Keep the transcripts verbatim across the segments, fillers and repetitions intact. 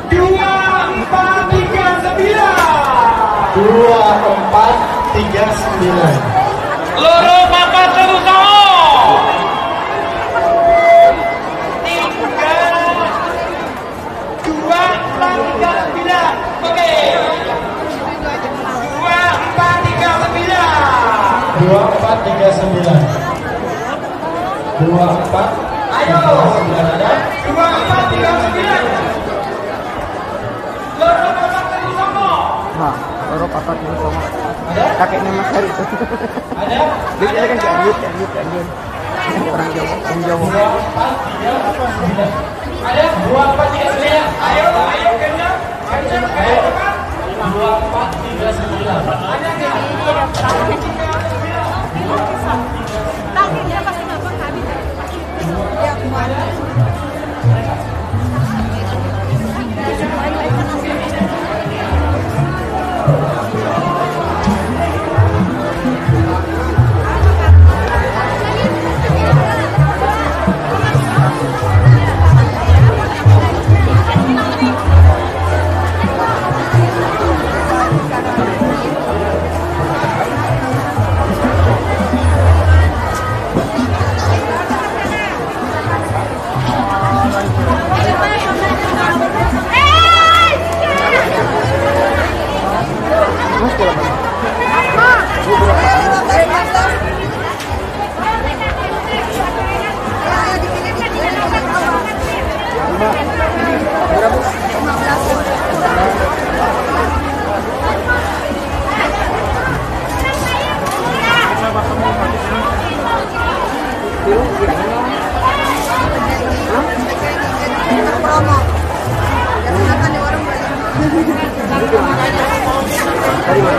dua empat tiga sembilan. dua empat tiga sembilan. Loro papat telu songo. Dua empat tiga sembilan. Oke. Dua empat tiga sembilan. Dua empat tiga sembilan. Dua empat. Ayo. Ada. Dua empat tiga sembilan. Loro papat telu songo. Nah, loro papat telu songo. Ada. Kakeknya Mas Heri itu. Ada. Dia kan Cianjur, Cianjur, Cianjur. Orang Jawa, orang Jawa. Dua empat tiga sembilan. Ada dua empat tiga sembilan. Ayo, ayo kenyang. Kenyang, ayo. Dua empat tiga sembilan. Ada enggak? Tangannya pasti nggak bakal habis. Ya, kemana? Promo. Jangan makan di warung banyak. Dari mana?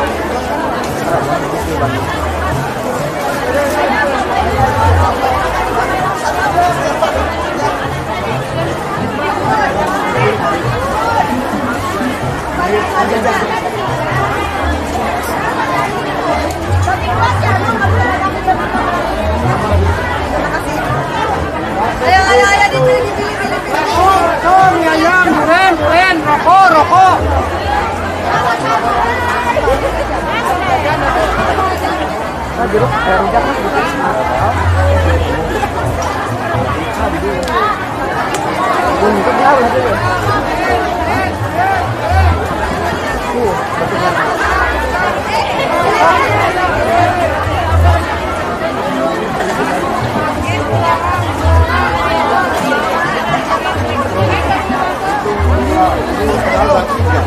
Ayo, ayo, ayo, dipilih, dipilih, pilih, pilih. Oh, mie ayam, duren, duren, rokok, rokok. Nah, jeruk, eh, rujak mas, bukan? Untuk tahu itu ya. Uh, betul. Kalau